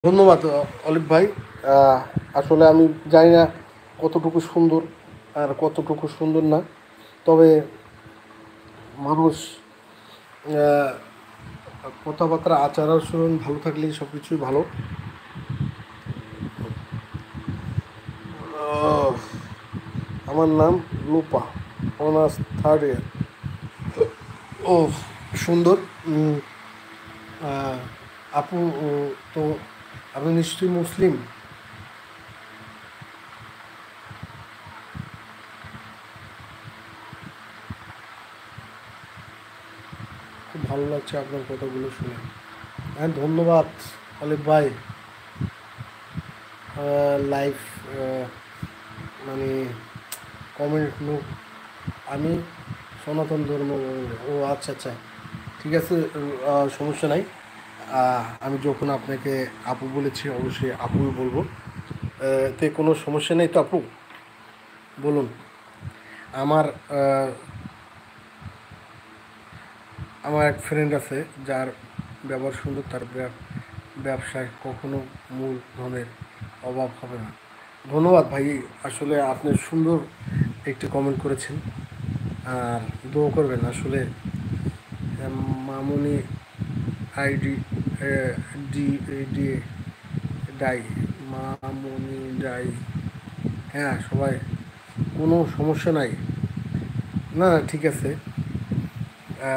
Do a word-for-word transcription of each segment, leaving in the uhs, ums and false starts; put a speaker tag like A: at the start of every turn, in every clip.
A: ধন্যবাদ অ অলিভ ভাই। আ আসলে আমি জানি না কতটুকু সুন্দর আর কতটুকু সুন্দর না। তবে মানুষ আ কথাবার্তা, আচার-আচরণ ভালো থাকলেই সবকিছুই ভালো। আহ আমার নাম লোপা, অনার্স থার্ড ইয়ার। ওহ! সুন্দর। উম আ আপু ও তো আপনি নিশ্চয়ই মুসলিম? খুব ভালো লাগছে আপনার কথাগুলো শুনে। হ্যাঁ, ধন্যবাদ অলিভ ভাই। আ লাইফ আ মানে কমেন্ট নো আমি সনাতন ধর্ম। ও আচ্ছা, আচ্ছা। ঠিক আছে, আ সমস্যা নাই। আ আমি যখন আপনাকে আপু বলেছি অবশ্যই আপুই বলবো। আ এতে কোনো সমস্যা নেই তো আপু? বলুন। আমার আ আমার এক ফ্রেন্ড আছে যার ব্যবহার সুন্দর, তার ব্যব ব্যবসায় কখনো মূলধনের অভাব হবে না। ধন্যবাদ ভাই। আসলে আপনি সুন্দর একটি কমেন্ট করেছেন। আর দোয়া করবেন আসলে। আম মামুনি আইডি এ ডি এ ডি ডাই, মামুনি ডাই। হ্যাঁ, সবাই কোনো সমস্যা নাই। না, না, ঠিক আছে। আ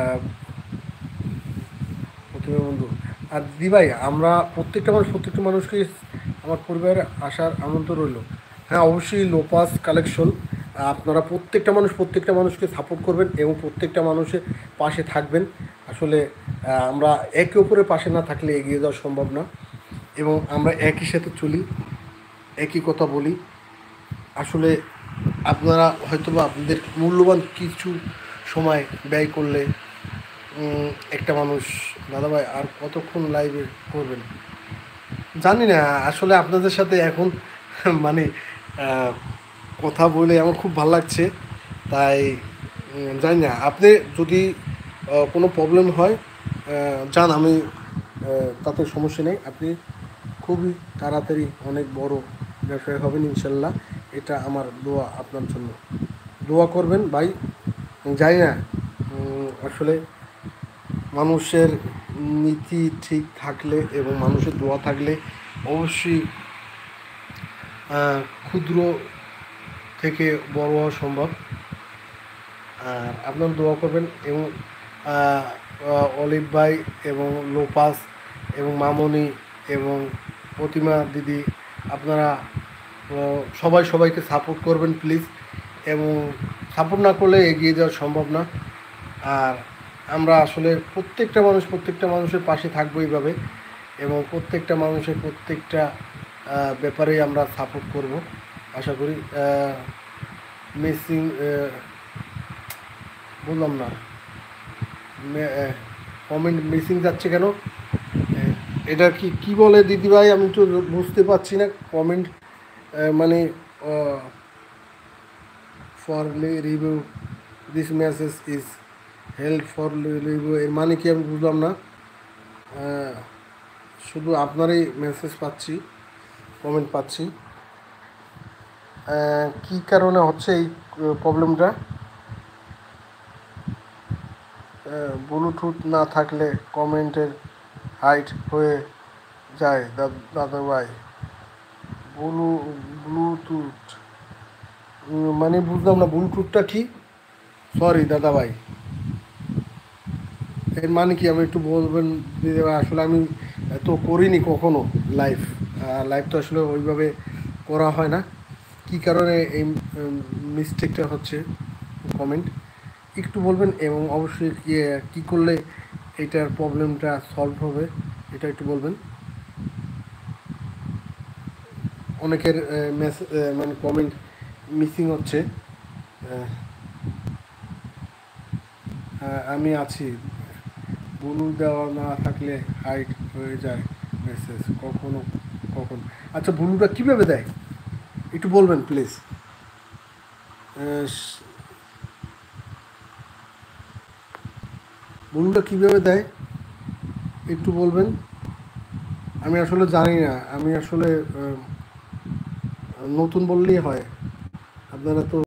A: প্রথমে বন্ধু। আর দিদি ভাই, আমরা প্রত্যেকটা মানুষ প্রত্যেকটা মানুষকে আমার পরিবারে আসার আমন্ত্রণ রইল। হ্যাঁ, অবশ্যই লোপাস কালেকশন। আপনারা প্রত্যেকটা মানুষ প্রত্যেকটা মানুষকে সাপোর্ট করবেন এবং প্রত্যেকটা মানুষের পাশে থাকবেন। আসলে আহ, আমরা একে অপরের পাশে না থাকলে এগিয়ে যাওয়া সম্ভব না। এবং আমরা একই সাথে চলি, একই কথা বলি। আসলে আপনারা হয়তোবা আপনাদের মূল্যবান কিছু সময় ব্যয় করলে উম, একটা মানুষ, দাদাভাই আর কতক্ষণ লাইভে করবেন জানি না। আসলে আপনাদের সাথে এখন মানে আহ, কথা বলে আমার খুব ভালো লাগছে। তাই উম, জানি না, আপনি যদি আহ, কোনো প্রবলেম হয় আহ, যান, আমি আহ, তাতে সমস্যা নেই। আপনি খুবই তাড়াতাড়ি অনেক বড় ব্যবসায়ী হবেন ইনশাল্লাহ। এটা আমার দোয়া আপনার জন্য। দোয়া করবেন ভাই। জানি না, উম, আসলে মানুষের নীতি ঠিক থাকলে এবং মানুষের দোয়া থাকলে অবশ্যই আহ, ক্ষুদ্র থেকে বড় হওয়া সম্ভব। আর আপনারা দোয়া করবেন এবং আহ, আহ, অলিভ ভাই এবং লোপাস এবং মামনি এবং প্রতিমা দিদি, আপনারা আহ, সবাই সবাইকে সাপোর্ট করবেন প্লিজ। এবং সাপোর্ট না করলে এগিয়ে যাওয়া সম্ভব না। আর আমরা আসলে প্রত্যেকটা মানুষ প্রত্যেকটা মানুষের পাশে থাকবো এইভাবে। এবং প্রত্যেকটা মানুষের প্রত্যেকটা আহ, ব্যাপারেই আমরা সাপোর্ট করব আশা করি। মিসিং বললাম না, কমেন্ট মিসিং যাচ্ছে কেন? আহ, এটা কি কি বলে দিদিভাই, আমি তো বুঝতে পারছি না কমেন্ট। মানে for review this message is help for review, এর মানে কি আমি বুঝলাম না। আহ, শুধু আপনারই মেসেজ পাচ্ছি, কমেন্ট পাচ্ছি। আহ, কী কারণে হচ্ছে এই প্রবলেমটা? ব্লুটুথ না থাকলে কমেন্টের হাইট হয়ে যায় দাদা ভাই। ব্লু ব্লুটুথ মানে বুঝলাম না, ব্লুটুথটা কি? সরি দাদা ভাই, এর মানে কি আমি একটু বলবেন দিদি ভাই? আসলে আমি তো করিনি কখনো লাইভ। লাইভ তো আসলে ওইভাবে করা হয় না। কী কারণে এই মিস্টেকটা হচ্ছে? কমেন্ট একটু বলবেন এবং অবশ্যই কী কী করলে এইটার প্রবলেমটা সলভ হবে এটা একটু বলবেন। অনেকের মেসেজ মানে কমেন্ট মিসিং হচ্ছে। আহ, আহ, আমি আছি। ব্লু দেওয়া না থাকলে হাইড হয়ে যায় মেসেজ কখনো কখন। আচ্ছা, ব্লুটা কীভাবে দেয় একটু বলবেন প্লিজ? ব্লুটা কীভাবে দেয় একটু বলবেন? আমি আসলে জানি না, আমি আসলে আহ, নতুন বললেই হয়, আপনারা তো